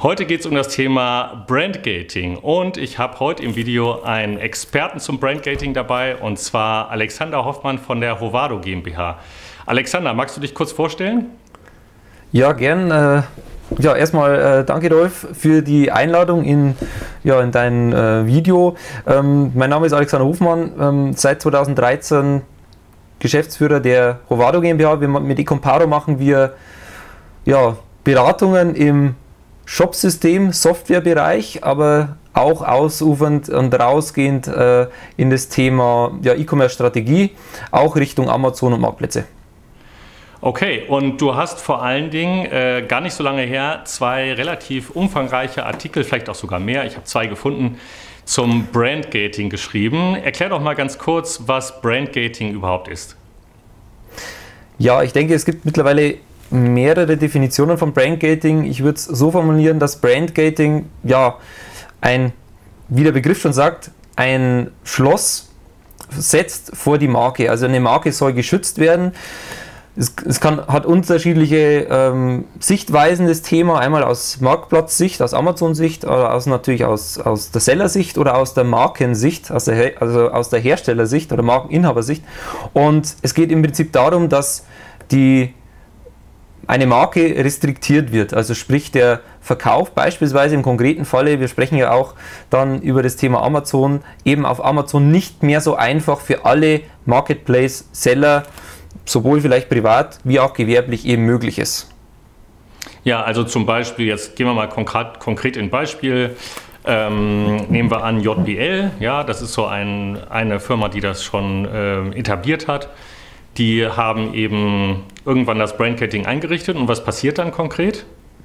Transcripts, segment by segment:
Heute geht es um das Thema Brandgating und ich habe heute im Video einen Experten zum Brandgating dabei, und zwar Alexander Hoffmann von der Hovado GmbH. Alexander, magst du dich kurz vorstellen? Ja, gern. Erstmal danke Rolf für die Einladung in dein Video. Mein Name ist Alexander Hoffmann, seit 2013 Geschäftsführer der Hovado GmbH. Mit eComparo machen wir Beratungen im Shopsystem, Softwarebereich, aber auch ausufernd und rausgehend in das Thema E-Commerce-Strategie, auch Richtung Amazon und Marktplätze. Okay, und du hast vor allen Dingen gar nicht so lange her 2 relativ umfangreiche Artikel, vielleicht auch sogar mehr, ich habe 2 gefunden, zum Brandgating geschrieben. Erklär doch mal ganz kurz, was Brandgating überhaupt ist. Ja, ich denke, es gibt mittlerweile mehrere Definitionen von Brandgating. Ich würde es so formulieren, dass Brandgating, wie der Begriff schon sagt, ein Schloss setzt vor die Marke. Also eine Marke soll geschützt werden. Hat unterschiedliche Sichtweisen, das Thema, einmal aus Marktplatzsicht, aus Amazon-Sicht, oder natürlich aus der Seller-Sicht oder aus der Markensicht, also aus der Herstellersicht oder Markeninhabersicht. Und es geht im Prinzip darum, dass eine Marke restriktiert wird, also sprich der Verkauf beispielsweise im konkreten Falle, wir sprechen ja auch dann über das Thema Amazon, eben auf Amazon nicht mehr so einfach für alle Marketplace-Seller, sowohl vielleicht privat wie auch gewerblich eben möglich ist. Ja, also zum Beispiel, jetzt gehen wir mal konkret in ein Beispiel, nehmen wir an JBL, ja, das ist so eine Firma, die das schon etabliert hat. Die haben eben irgendwann das Brandgating eingerichtet, und was passiert dann konkret?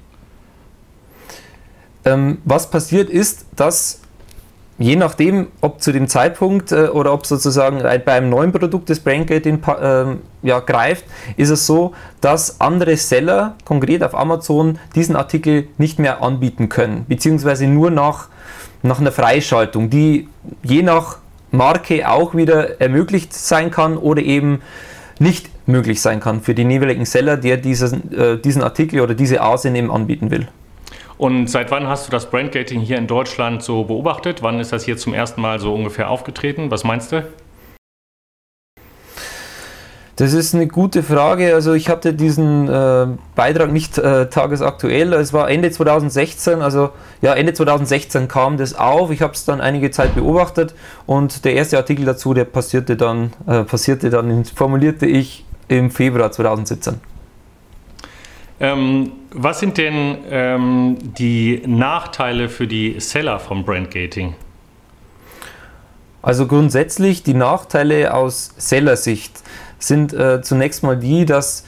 Was passiert ist, dass je nachdem, ob zu dem Zeitpunkt oder ob sozusagen bei einem neuen Produkt das Brandgating greift, ist es so, dass andere Seller, konkret auf Amazon, diesen Artikel nicht mehr anbieten können, beziehungsweise nur nach einer Freischaltung, die je nach Marke auch wieder ermöglicht sein kann oder eben nicht möglich sein kann für den jeweiligen Seller, der diesen Artikel oder diese ASIN eben anbieten will. Und seit wann hast du das Brandgating hier in Deutschland so beobachtet? Wann ist das hier zum ersten Mal so ungefähr aufgetreten? Was meinst du? Das ist eine gute Frage. Also ich hatte diesen Beitrag nicht tagesaktuell. Es war Ende 2016, Ende 2016 kam das auf. Ich habe es dann einige Zeit beobachtet, und der erste Artikel dazu, der formulierte ich im Februar 2017. Was sind denn die Nachteile für die Seller vom Brandgating? Also grundsätzlich die Nachteile aus Sellersicht sind zunächst mal die, dass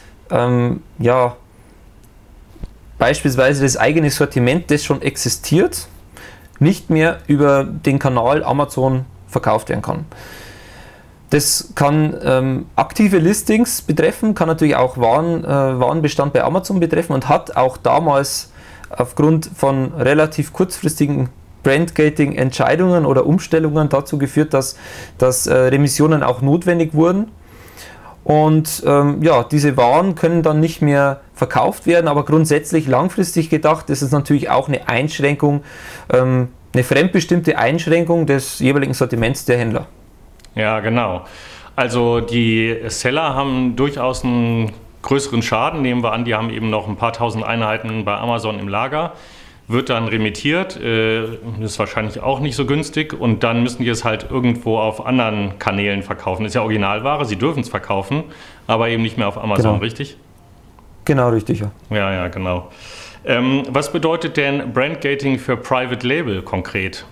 beispielsweise das eigene Sortiment, das schon existiert, nicht mehr über den Kanal Amazon verkauft werden kann. Das kann aktive Listings betreffen, kann natürlich auch Warenbestand bei Amazon betreffen und hat auch damals aufgrund von relativ kurzfristigen Brandgating-Entscheidungen oder Umstellungen dazu geführt, dass Remissionen auch notwendig wurden. Und diese Waren können dann nicht mehr verkauft werden, aber grundsätzlich langfristig gedacht ist es natürlich auch eine Einschränkung, eine fremdbestimmte Einschränkung des jeweiligen Sortiments der Händler. Ja, genau. Also die Seller haben durchaus einen größeren Schaden. Nehmen wir an, die haben eben noch ein paar tausend Einheiten bei Amazon im Lager. Wird dann remittiert, ist wahrscheinlich auch nicht so günstig, und dann müssen die es halt irgendwo auf anderen Kanälen verkaufen. Das ist ja Originalware, sie dürfen es verkaufen, aber eben nicht mehr auf Amazon, genau. Richtig? Genau, richtig, ja. Ja, genau. Was bedeutet denn Brandgating für Private Label konkret?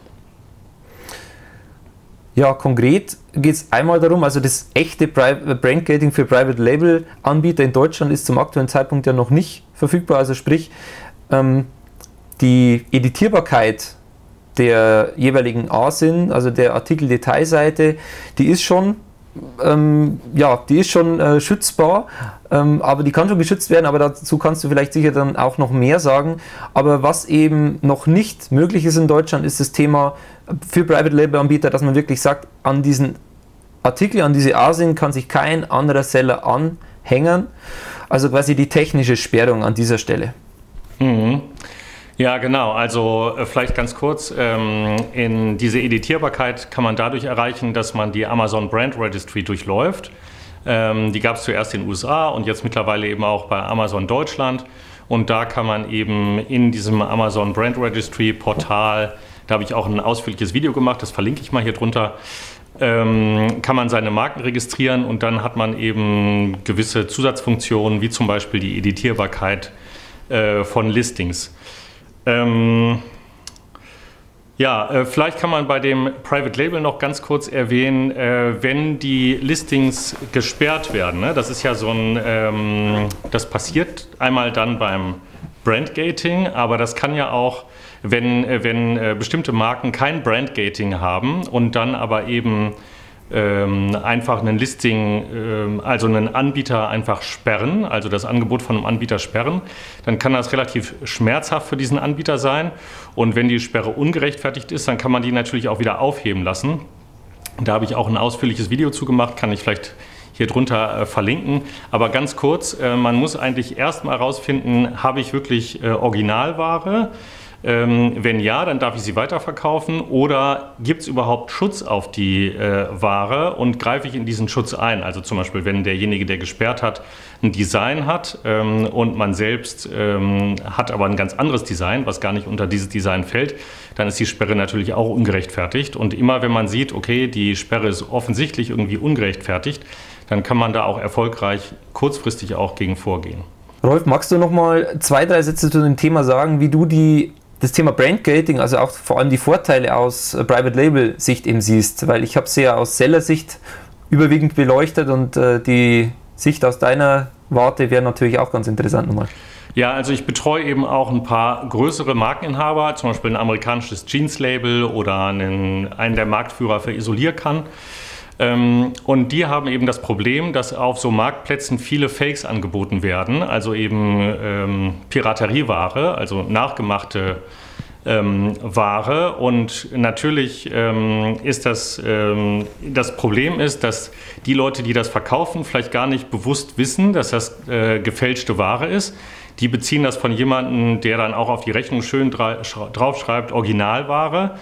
Ja, konkret geht es einmal darum, also das echte Brandgating für Private Label Anbieter in Deutschland ist zum aktuellen Zeitpunkt ja noch nicht verfügbar, also sprich, die Editierbarkeit der jeweiligen ASIN, also der Artikeldetailseite, die ist schon schützbar, aber die kann schon geschützt werden, aber dazu kannst du vielleicht sicher dann auch noch mehr sagen. Aber was eben noch nicht möglich ist in Deutschland, ist das Thema für Private Label Anbieter, dass man wirklich sagt, an diesen Artikel, an diese ASIN kann sich kein anderer Seller anhängen. Also quasi die technische Sperrung an dieser Stelle. Mhm. Ja, genau. Also vielleicht ganz kurz, in diese Editierbarkeit kann man dadurch erreichen, dass man die Amazon Brand Registry durchläuft. Die gab es zuerst in den USA und jetzt mittlerweile eben auch bei Amazon Deutschland. Und da kann man eben in diesem Amazon Brand Registry Portal, da habe ich auch ein ausführliches Video gemacht, das verlinke ich mal hier drunter, kann man seine Marken registrieren und dann hat man eben gewisse Zusatzfunktionen, wie zum Beispiel die Editierbarkeit von Listings. Vielleicht kann man bei dem Private Label noch ganz kurz erwähnen, wenn die Listings gesperrt werden, ne? Das ist ja so ein, das passiert einmal dann beim Brandgating, aber das kann ja auch, wenn bestimmte Marken kein Brandgating haben und dann aber eben einfach einen Listing, also einen Anbieter einfach sperren, also das Angebot von einem Anbieter sperren, dann kann das relativ schmerzhaft für diesen Anbieter sein. Und wenn die Sperre ungerechtfertigt ist, dann kann man die natürlich auch wieder aufheben lassen. Da habe ich auch ein ausführliches Video zu gemacht, kann ich vielleicht hier drunter verlinken. Aber ganz kurz, man muss eigentlich erstmal herausfinden, habe ich wirklich Originalware? Wenn ja, dann darf ich sie weiterverkaufen oder gibt es überhaupt Schutz auf die Ware und greife ich in diesen Schutz ein? Also zum Beispiel, wenn derjenige, der gesperrt hat, ein Design hat und man selbst hat aber ein ganz anderes Design, was gar nicht unter dieses Design fällt, dann ist die Sperre natürlich auch ungerechtfertigt. Und immer wenn man sieht, okay, die Sperre ist offensichtlich irgendwie ungerechtfertigt, dann kann man da auch erfolgreich kurzfristig auch gegen vorgehen. Rolf, magst du noch mal 2, 3 Sätze zu dem Thema sagen, wie du das Thema Brandgating, also auch vor allem die Vorteile aus Private Label Sicht eben siehst, weil ich habe sie ja aus Seller Sicht überwiegend beleuchtet und die Sicht aus deiner Warte wäre natürlich auch ganz interessant nochmal. Ja, also ich betreue eben auch ein paar größere Markeninhaber, zum Beispiel ein amerikanisches Jeans-Label oder einen der Marktführer für Isolierkannen. Und die haben eben das Problem, dass auf so Marktplätzen viele Fakes angeboten werden, also eben Piraterieware, also nachgemachte Ware. Und natürlich ist das Problem ist, dass die Leute, die das verkaufen, vielleicht gar nicht bewusst wissen, dass das gefälschte Ware ist. Die beziehen das von jemandem, der dann auch auf die Rechnung schön draufschreibt, Originalware.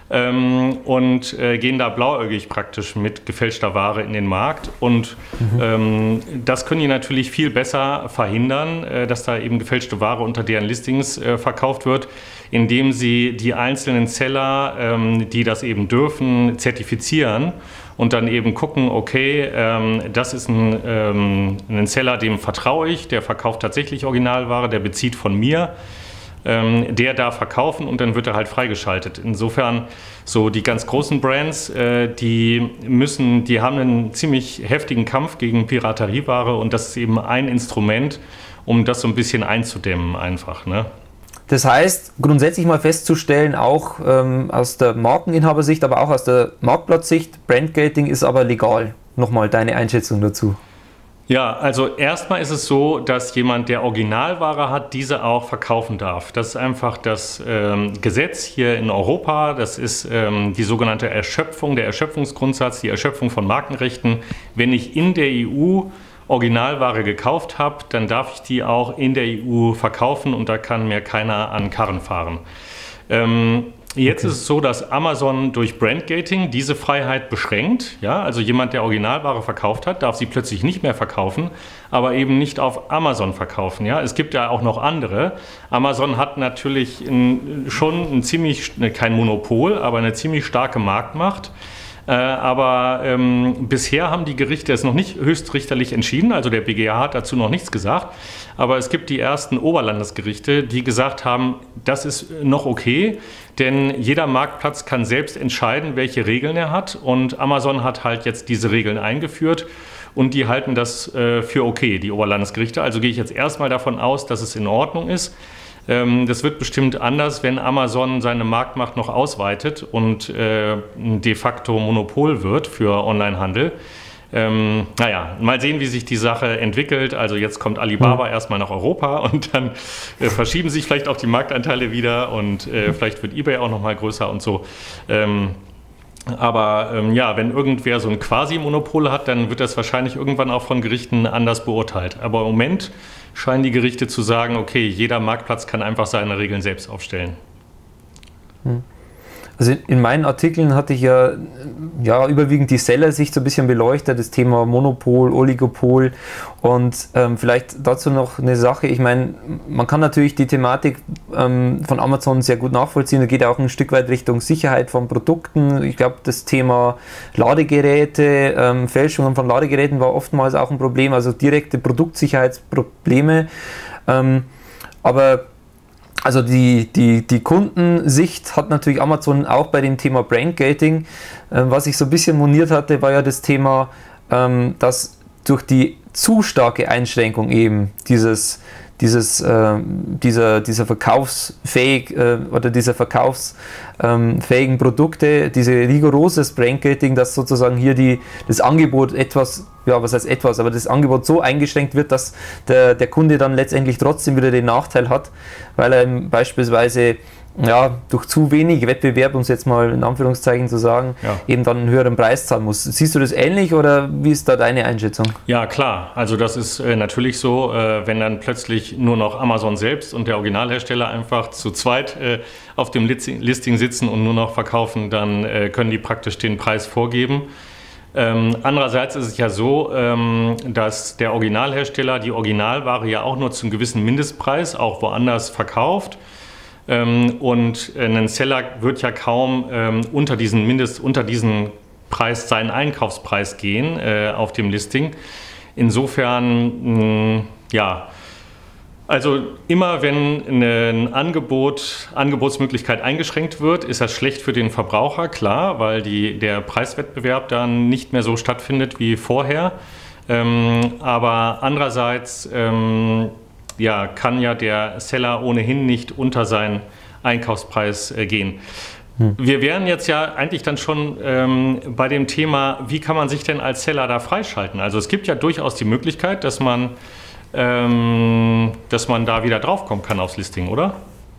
Und gehen da blauäugig praktisch mit gefälschter Ware in den Markt. Und das können die natürlich viel besser verhindern, dass da eben gefälschte Ware unter deren Listings verkauft wird, indem sie die einzelnen Seller, die das eben dürfen, zertifizieren und dann eben gucken, okay, das ist ein Seller, dem vertraue ich, der verkauft tatsächlich Originalware, der bezieht von mir. Der darf verkaufen und dann wird er halt freigeschaltet. Insofern, so die ganz großen Brands, die haben einen ziemlich heftigen Kampf gegen Piraterieware und das ist eben ein Instrument, um das so ein bisschen einzudämmen einfach, ne? Das heißt, grundsätzlich mal festzustellen, auch aus der Markeninhabersicht, aber auch aus der Marktplatzsicht, Brandgating ist aber legal. Nochmal deine Einschätzung dazu. Ja, also erstmal ist es so, dass jemand, der Originalware hat, diese auch verkaufen darf. Das ist einfach das Gesetz hier in Europa. Das ist die sogenannte Erschöpfung, der Erschöpfungsgrundsatz, die Erschöpfung von Markenrechten. Wenn ich in der EU Originalware gekauft habe, dann darf ich die auch in der EU verkaufen und da kann mir keiner an Karren fahren. Jetzt ist es so, dass Amazon durch Brandgating diese Freiheit beschränkt. Ja? Also jemand, der Originalware verkauft hat, darf sie plötzlich nicht mehr verkaufen, aber eben nicht auf Amazon verkaufen. Ja? Es gibt ja auch noch andere. Amazon hat natürlich schon kein Monopol, aber eine ziemlich starke Marktmacht. Aber bisher haben die Gerichte es noch nicht höchstrichterlich entschieden, also der BGH hat dazu noch nichts gesagt. Aber es gibt die ersten Oberlandesgerichte, die gesagt haben, das ist noch okay, denn jeder Marktplatz kann selbst entscheiden, welche Regeln er hat. Und Amazon hat halt jetzt diese Regeln eingeführt und die halten das für okay, die Oberlandesgerichte. Also gehe ich jetzt erstmal davon aus, dass es in Ordnung ist. Das wird bestimmt anders, wenn Amazon seine Marktmacht noch ausweitet und de facto Monopol wird für Onlinehandel. Naja, mal sehen, wie sich die Sache entwickelt. Also jetzt kommt Alibaba erstmal nach Europa und dann verschieben sich vielleicht auch die Marktanteile wieder und vielleicht wird eBay auch noch mal größer und so. Ja, wenn irgendwer so ein Quasi-Monopol hat, dann wird das wahrscheinlich irgendwann auch von Gerichten anders beurteilt. Aber im Moment scheinen die Gerichte zu sagen, okay, jeder Marktplatz kann einfach seine Regeln selbst aufstellen. Also in meinen Artikeln hatte ich ja überwiegend die Seller-Sicht so ein bisschen beleuchtet, das Thema Monopol, Oligopol und vielleicht dazu noch eine Sache. Ich meine, man kann natürlich die Thematik von Amazon sehr gut nachvollziehen. Da geht auch ein Stück weit Richtung Sicherheit von Produkten. Ich glaube, das Thema Ladegeräte, Fälschungen von Ladegeräten war oftmals auch ein Problem, also direkte Produktsicherheitsprobleme. Aber also die Kundensicht hat natürlich Amazon auch bei dem Thema Brandgating. Was ich so ein bisschen moniert hatte, war ja das Thema, dass durch die zu starke Einschränkung eben dieser verkaufsfähigen Produkte, diese rigoroses Brandgating, dass sozusagen hier das Angebot etwas, aber das Angebot so eingeschränkt wird, dass der Kunde dann letztendlich trotzdem wieder den Nachteil hat, weil er beispielsweise durch zu wenig Wettbewerb, um es jetzt mal in Anführungszeichen zu sagen, eben dann einen höheren Preis zahlen muss. Siehst du das ähnlich oder wie ist da deine Einschätzung? Ja, klar. Also das ist natürlich so, wenn dann plötzlich nur noch Amazon selbst und der Originalhersteller einfach zu zweit auf dem Listing sitzen und nur noch verkaufen, dann können die praktisch den Preis vorgeben. Andererseits ist es ja so, dass der Originalhersteller die Originalware ja auch nur zu einem gewissen Mindestpreis auch woanders verkauft. Und ein Seller wird ja kaum unter diesen Preis, seinen Einkaufspreis gehen auf dem Listing. Insofern, also immer wenn eine Angebotsmöglichkeit eingeschränkt wird, ist das schlecht für den Verbraucher, klar, weil der Preiswettbewerb dann nicht mehr so stattfindet wie vorher. Aber andererseits kann ja der Seller ohnehin nicht unter seinen Einkaufspreis gehen. Wir wären jetzt ja eigentlich dann schon bei dem Thema, wie kann man sich denn als Seller da freischalten? Also es gibt ja durchaus die Möglichkeit, dass man da wieder draufkommen kann aufs Listing, oder?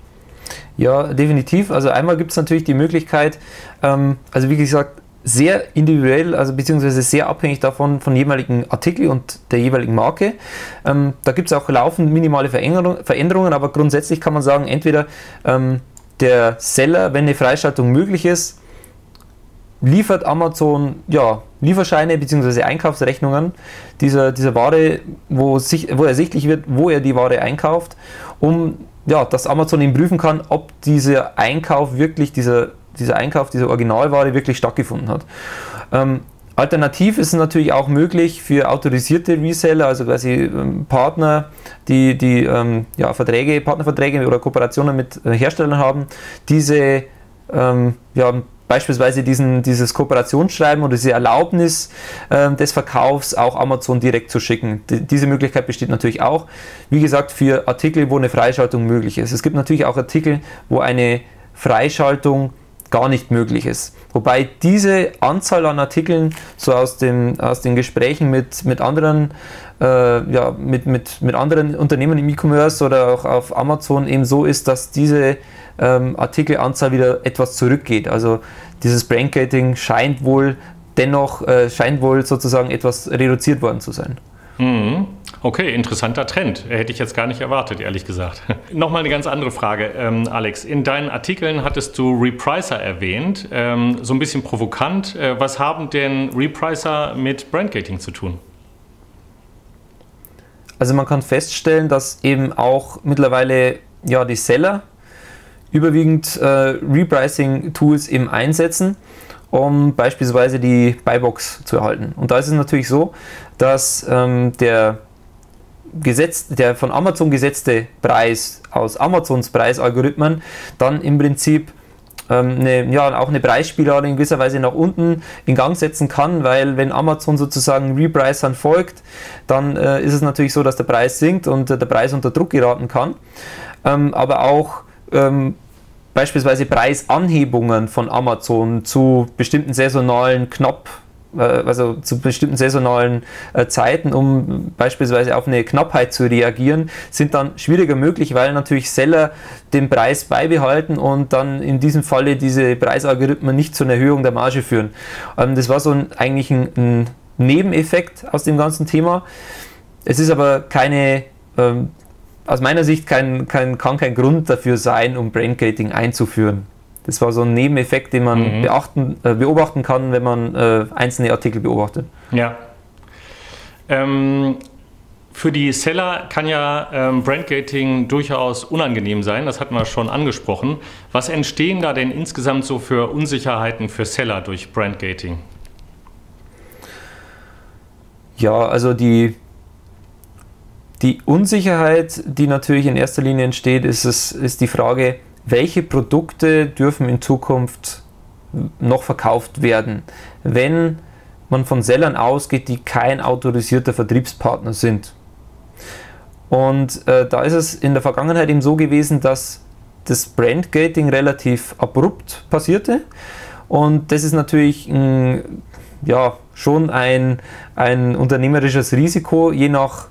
Ja, definitiv. Also einmal gibt es natürlich die Möglichkeit, also wie gesagt, sehr individuell, also beziehungsweise sehr abhängig davon von jeweiligen Artikel und der jeweiligen Marke. Da gibt es auch laufend minimale Veränderungen, aber grundsätzlich kann man sagen, entweder der Seller, wenn eine Freischaltung möglich ist, liefert Amazon Lieferscheine bzw. Einkaufsrechnungen dieser Ware, wo ersichtlich wird, wo er die Ware einkauft, dass Amazon ihn prüfen kann, ob dieser Einkauf wirklich, dieser Originalware wirklich stattgefunden hat. Alternativ ist es natürlich auch möglich für autorisierte Reseller, also quasi Partner, die Partnerverträge oder Kooperationen mit Herstellern haben, diese beispielsweise dieses Kooperationsschreiben oder diese Erlaubnis des Verkaufs auch Amazon direkt zu schicken. Diese Möglichkeit besteht natürlich auch, wie gesagt, für Artikel, wo eine Freischaltung möglich ist. Es gibt natürlich auch Artikel, wo eine Freischaltung gar nicht möglich ist. Wobei diese Anzahl an Artikeln so aus den Gesprächen mit anderen anderen Unternehmen im E-Commerce oder auch auf Amazon eben so ist, dass diese Artikelanzahl wieder etwas zurückgeht. Also dieses Brandgating scheint wohl sozusagen etwas reduziert worden zu sein. Okay, interessanter Trend. Hätte ich jetzt gar nicht erwartet, ehrlich gesagt. Nochmal eine ganz andere Frage, Alex. In deinen Artikeln hattest du Repricer erwähnt, so ein bisschen provokant. Was haben denn Repricer mit Brandgating zu tun? Also man kann feststellen, dass eben auch mittlerweile die Seller überwiegend Repricing-Tools eben einsetzen, um beispielsweise die Buybox zu erhalten. Und da ist es natürlich so, dass der von Amazon gesetzte Preis aus Amazons Preisalgorithmen dann im Prinzip auch eine Preisspirale in gewisser Weise nach unten in Gang setzen kann, weil wenn Amazon sozusagen Repricern folgt, dann ist es natürlich so, dass der Preis sinkt und der Preis unter Druck geraten kann. Aber auch beispielsweise Preisanhebungen von Amazon zu bestimmten saisonalen Zeiten, um beispielsweise auf eine Knappheit zu reagieren, sind dann schwieriger möglich, weil natürlich Seller den Preis beibehalten und dann in diesem Falle diese Preisalgorithmen nicht zu einer Erhöhung der Marge führen. Das war so eigentlich ein Nebeneffekt aus dem ganzen Thema. Es ist aber keine aus meiner Sicht kann kein Grund dafür sein, um Brandgating einzuführen. Das war so ein Nebeneffekt, den man beobachten kann, wenn man einzelne Artikel beobachtet. Ja. Für die Seller kann ja Brandgating durchaus unangenehm sein, das hatten wir schon angesprochen. Was entstehen da denn insgesamt so für Unsicherheiten für Seller durch Brandgating? Ja, also die Unsicherheit, die natürlich in erster Linie entsteht, ist die Frage, welche Produkte dürfen in Zukunft noch verkauft werden, wenn man von Sellern ausgeht, die kein autorisierter Vertriebspartner sind. Und da ist es in der Vergangenheit eben so gewesen, dass das Brandgating relativ abrupt passierte. Und das ist natürlich schon ein unternehmerisches Risiko, je nach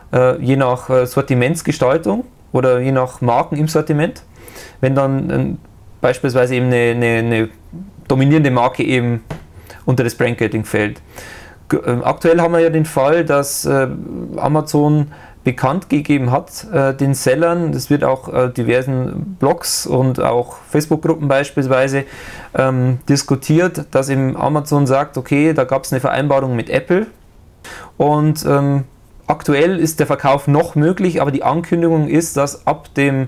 Sortimentsgestaltung oder je nach Marken im Sortiment. Wenn dann beispielsweise eben eine dominierende Marke eben unter das Brandgating fällt. Aktuell haben wir ja den Fall, dass Amazon bekannt gegeben hat, den Sellern, das wird auch diversen Blogs und auch Facebook-Gruppen beispielsweise diskutiert, dass eben Amazon sagt, okay, da gab es eine Vereinbarung mit Apple und aktuell ist der Verkauf noch möglich, aber die Ankündigung ist, dass ab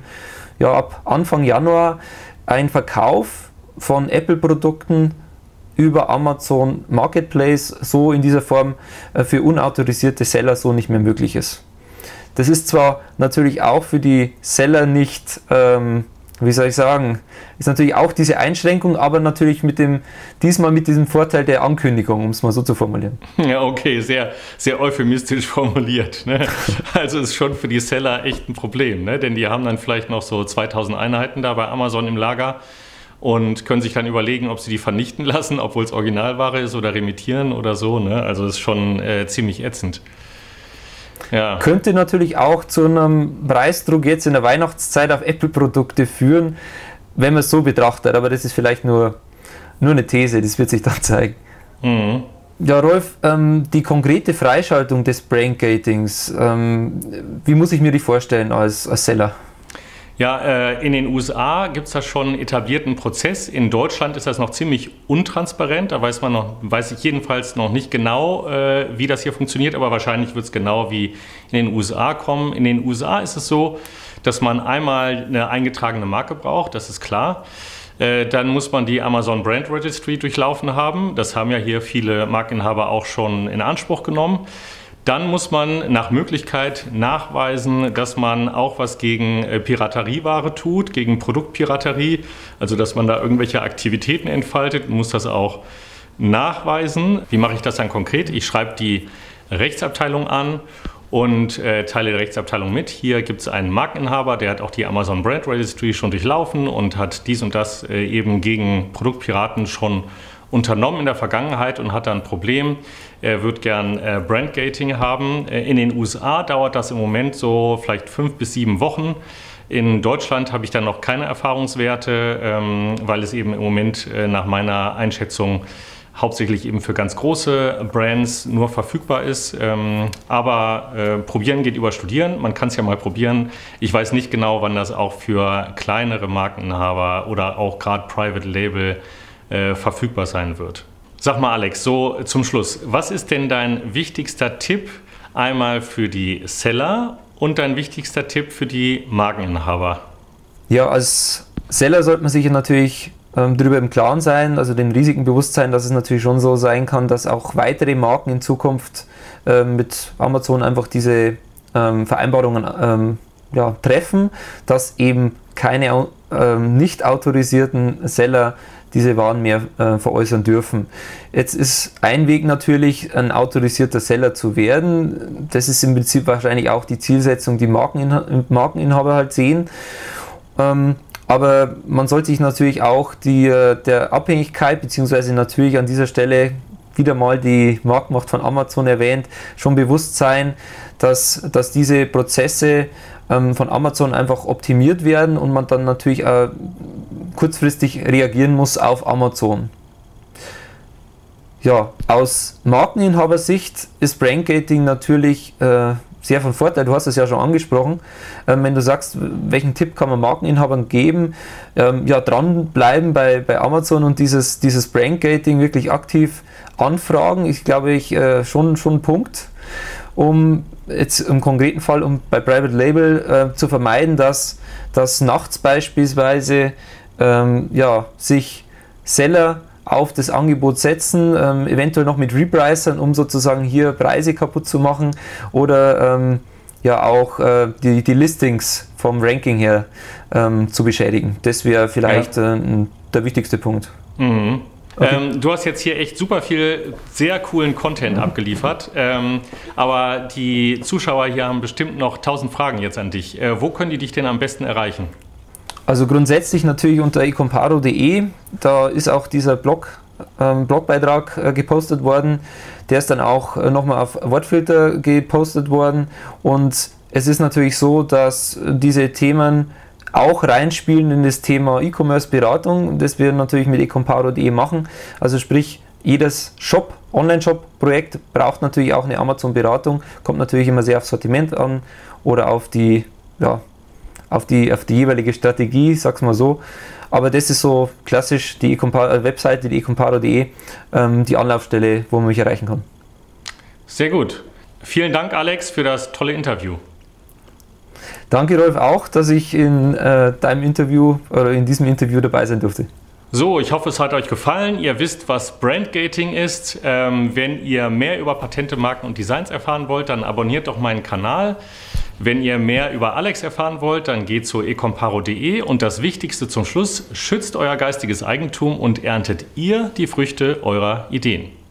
Anfang Januar ein Verkauf von Apple-Produkten über Amazon Marketplace so in dieser Form für unautorisierte Seller so nicht mehr möglich ist. Das ist zwar natürlich auch für die Seller nicht, ist natürlich auch diese Einschränkung, aber natürlich diesmal mit diesem Vorteil der Ankündigung, um es mal so zu formulieren. Ja, okay, sehr, sehr euphemistisch formuliert. Ne? Also ist schon für die Seller echt ein Problem, ne? Denn die haben dann vielleicht noch so 2000 Einheiten da bei Amazon im Lager und können sich dann überlegen, ob sie die vernichten lassen, obwohl es Originalware ist oder remittieren oder so. Ne? Also ist schon ziemlich ätzend. Ja. Könnte natürlich auch zu einem Preisdruck jetzt in der Weihnachtszeit auf Apple-Produkte führen, wenn man es so betrachtet. Aber das ist vielleicht nur eine These, das wird sich dann zeigen. Mhm. Ja, Rolf, die konkrete Freischaltung des Brandgatings, wie muss ich mir die vorstellen als Seller? Ja, in den USA gibt es da schon einen etablierten Prozess. In Deutschland ist das noch ziemlich untransparent. Da weiß ich jedenfalls noch nicht genau, wie das hier funktioniert, aber wahrscheinlich wird es genau wie in den USA kommen. In den USA ist es so, dass man einmal eine eingetragene Marke braucht, das ist klar. Dann muss man die Amazon Brand Registry durchlaufen haben. Das haben ja hier viele Markeninhaber auch schon in Anspruch genommen. Dann muss man nach Möglichkeit nachweisen, dass man auch was gegen Piraterieware tut, gegen Produktpiraterie, also dass man da irgendwelche Aktivitäten entfaltet, muss das auch nachweisen. Wie mache ich das dann konkret? Ich schreibe die Rechtsabteilung an und teile die Rechtsabteilung mit. Hier gibt es einen Markeninhaber, der hat auch die Amazon Brand Registry schon durchlaufen und hat dies und das eben gegen Produktpiraten schon unternommen in der Vergangenheit und hat dann ein Problem. Er wird gern Brandgating haben. In den USA dauert das im Moment so vielleicht 5 bis 7 Wochen. In Deutschland habe ich dann noch keine Erfahrungswerte, weil es eben im Moment nach meiner Einschätzung hauptsächlich eben für ganz große Brands nur verfügbar ist. Aber probieren geht über studieren. Man kann es ja mal probieren. Ich weiß nicht genau, wann das auch für kleinere Markeninhaber oder auch gerade Private Label verfügbar sein wird. Sag mal, Alex, so zum Schluss, was ist denn dein wichtigster Tipp einmal für die Seller und dein wichtigster Tipp für die Markeninhaber? Ja, als Seller sollte man sich natürlich darüber im Klaren sein, also den Risiken bewusst sein, dass es natürlich schon so sein kann, dass auch weitere Marken in Zukunft mit Amazon einfach diese Vereinbarungen treffen, dass eben keine nicht autorisierten Seller diese Waren mehr veräußern dürfen. Jetzt ist ein Weg natürlich, ein autorisierter Seller zu werden. Das ist im Prinzip wahrscheinlich auch die Zielsetzung, die Markeninhaber halt sehen. Aber man sollte sich natürlich auch der Abhängigkeit, beziehungsweise natürlich an dieser Stelle wieder mal die Marktmacht von Amazon erwähnt, schon bewusst sein, dass diese Prozesse von Amazon einfach optimiert werden und man dann natürlich kurzfristig reagieren muss auf Amazon. Ja, aus Markeninhabersicht ist Brandgating natürlich sehr von Vorteil. Du hast es ja schon angesprochen. Wenn du sagst, welchen Tipp kann man Markeninhabern geben, ja, dranbleiben bei Amazon und dieses Brandgating wirklich aktiv anfragen, ist, glaube ich, schon ein Punkt, um jetzt im konkreten Fall, um bei Private Label zu vermeiden, dass nachts beispielsweise ja, sich Seller auf das Angebot setzen, eventuell noch mit Repricern, um sozusagen hier Preise kaputt zu machen oder ja auch die Listings vom Ranking her zu beschädigen. Das wäre vielleicht der wichtigste Punkt. Mhm. Okay. Du hast jetzt hier echt super viel sehr coolen Content abgeliefert, aber die Zuschauer hier haben bestimmt noch 1000 Fragen jetzt an dich. Wo können die dich denn am besten erreichen? Also grundsätzlich natürlich unter ecomparo.de, da ist auch dieser Blogbeitrag gepostet worden, der ist dann auch nochmal auf Wortfilter gepostet worden und es ist natürlich so, dass diese Themen auch reinspielen in das Thema E-Commerce-Beratung, das wir natürlich mit ecomparo.de machen, also sprich jedes Online-Shop-Projekt braucht natürlich auch eine Amazon-Beratung, kommt natürlich immer sehr aufs Sortiment an oder auf die jeweilige Strategie, sag's mal so. Aber das ist so klassisch die Webseite, die ecomparo.de, die Anlaufstelle, wo man mich erreichen kann. Sehr gut. Vielen Dank, Alex, für das tolle Interview. Danke, Rolf, auch, dass ich in deinem Interview oder in diesem Interview dabei sein durfte. So, ich hoffe, es hat euch gefallen. Ihr wisst, was Brandgating ist. Wenn ihr mehr über Patente, Marken und Designs erfahren wollt, dann abonniert doch meinen Kanal. Wenn ihr mehr über Alex erfahren wollt, dann geht zu ecomparo.de und das Wichtigste zum Schluss, schützt euer geistiges Eigentum und erntet ihr die Früchte eurer Ideen.